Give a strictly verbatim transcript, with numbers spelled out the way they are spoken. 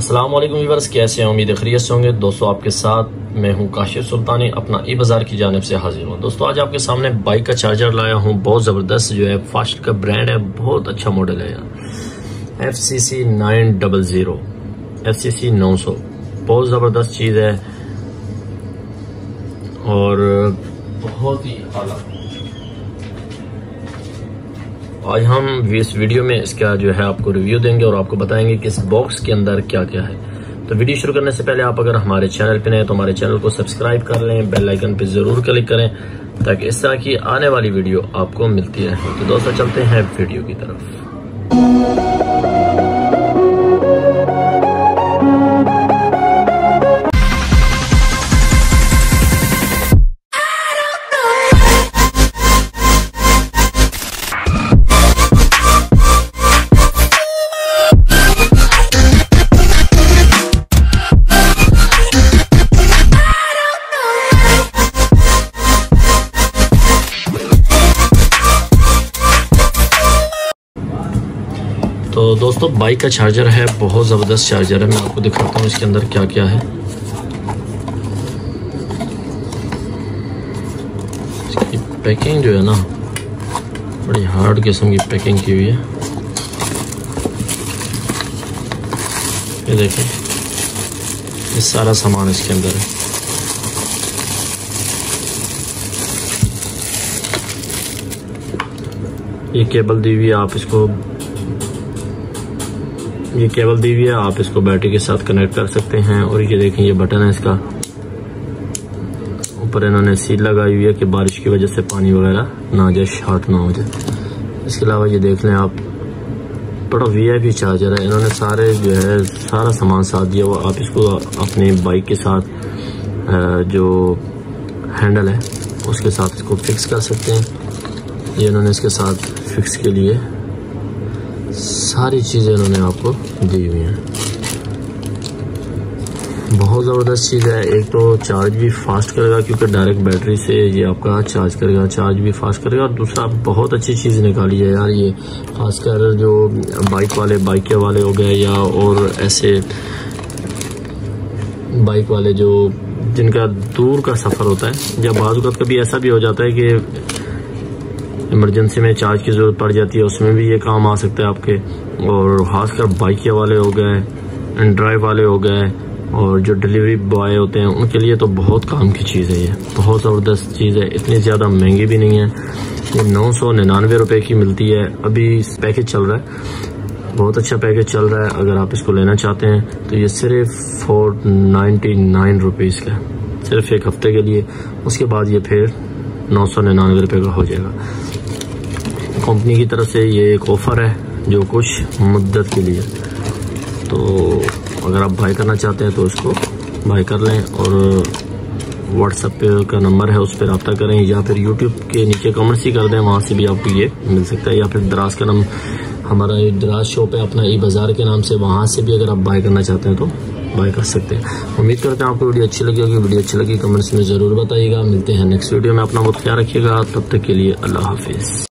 अस्सलाम वालेकुम व्यूअर्स, कैसे हैं? उम्मीद खैरियत से होंगे। दोस्तों आपके साथ मैं हूं काशिफ सुल्तानी, अपना ई बाजार की जानिब से हाजिर हूं। दोस्तों आज आपके सामने बाइक का चार्जर लाया हूं, बहुत ज़बरदस्त जो है फास्ट का ब्रांड है, बहुत अच्छा मॉडल है यार। F C C nine double zero F C C नौ सौ बहुत ज़बरदस्त चीज़ है और बहुत ही आला। आज हम इस वीडियो में इसका जो है आपको रिव्यू देंगे और आपको बताएंगे कि इस बॉक्स के अंदर क्या क्या है। तो वीडियो शुरू करने से पहले आप अगर हमारे चैनल पे नए हैं तो हमारे चैनल को सब्सक्राइब कर लें, बेल आइकन पे जरूर क्लिक करें ताकि इस तरह की आने वाली वीडियो आपको मिलती रहे। तो दोस्तों चलते हैं वीडियो की तरफ। तो दोस्तों बाइक का चार्जर है, बहुत ज़बरदस्त चार्जर है। मैं आपको दिखाता हूँ इसके अंदर क्या क्या है। इसकी पैकिंग जो है ना बड़ी हार्ड किस्म की पैकिंग की हुई है। ये देखें, ये सारा सामान इसके अंदर है। ये केबल दी हुई है, आप इसको ये केबल दी हुई है, आप इसको बैटरी के साथ कनेक्ट कर सकते हैं। और ये देखें, ये बटन है इसका, ऊपर इन्होंने सील लगाई हुई है कि बारिश की वजह से पानी वगैरह ना आ जाए, शॉर्ट ना हो जाए। इसके अलावा ये देख लें आप, बड़ा वी आई पी चार्जर है। इन्होंने सारे जो है सारा सामान साथ दिया हुआ। आप इसको अपनी बाइक के साथ जो हैंडल है उसके साथ इसको फिक्स कर सकते हैं। ये इन्होंने इसके साथ फिक्स के लिए सारी चीज़ें इन्होंने आपको दी हुई हैं। बहुत ज़बरदस्त चीज़ है। एक तो चार्ज भी फास्ट करेगा क्योंकि डायरेक्ट बैटरी से ये आपका चार्ज करेगा, चार्ज भी फास्ट करेगा। और दूसरा बहुत अच्छी चीज़ निकाली है यार ये, खासकर जो बाइक वाले बाइक वाले हो गए या और ऐसे बाइक वाले जो जिनका दूर का सफ़र होता है, या बाज़ वक़्त कभी ऐसा भी हो जाता है कि इमरजेंसी में चार्ज की ज़रूरत पड़ जाती है, उसमें भी ये काम आ सकता है आपके। और खासकर बाइक वाले हो गए, एंड ड्राइव वाले हो गए, और जो डिलीवरी बॉय होते हैं उनके लिए तो बहुत काम की चीज़ है ये, बहुत ज़बरदस्त चीज़ है। इतनी ज़्यादा महंगी भी नहीं है, ये नौ सौ निन्यानवे रुपये की मिलती है। अभी पैकेज चल रहा है, बहुत अच्छा पैकेज चल रहा है। अगर आप इसको लेना चाहते हैं तो ये सिर्फ फोर नाइन्टी नाइन रुपीज़ का, सिर्फ एक हफ्ते के लिए। उसके बाद ये फिर नौ सौ निन्यानवे रुपये का हो जाएगा। कंपनी की तरफ से ये एक ऑफ़र है जो कुछ मुद्दत के लिए। तो अगर आप बाय करना चाहते हैं तो इसको बाय कर लें, और व्हाट्सएप पे का नंबर है उस पर रब्ता करें, या फिर यूट्यूब के नीचे कमेंट्स ही कर दें, वहाँ से भी आपको ये मिल सकता है। या फिर दराज का नाम, हमारा ये दराज शॉप है अपना ई बाजार के नाम से, वहाँ से भी अगर आप बाय करना चाहते हैं तो बाय कर सकते हैं। उम्मीद करते हैं आपको वीडियो अच्छी लगी होगी। वीडियो अच्छी लगी कमेंट्स में ज़रूर बताइएगा। मिलते हैं नेक्स्ट वीडियो में। अपना बहुत ख्याल रखिएगा, तब तक के लिए अल्लाह हाफिज़।